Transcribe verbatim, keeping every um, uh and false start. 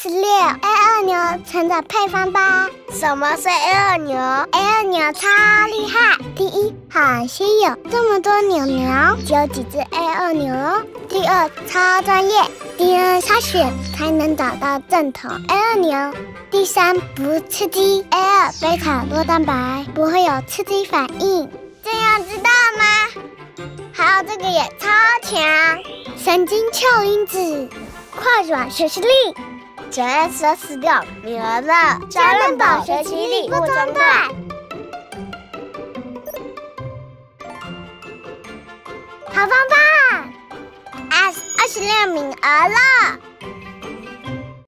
十六 A 二牛成长配方吧。 什么是 A 二牛 ？A 二牛超厉害！第一，很稀有，这么多牛牛，只有几只 A 二牛哦。第二，超专业 ，D N A 筛选才能找到正统 A 二牛。第三，不刺激 ，A 二贝塔多蛋白，不会有刺激反应。这样知道吗？还有这个也超强，神经鞘因子，快转学习力。 九月十二十六，女儿的家人宝学习力不中断。好棒棒 ！S 二十六名额了。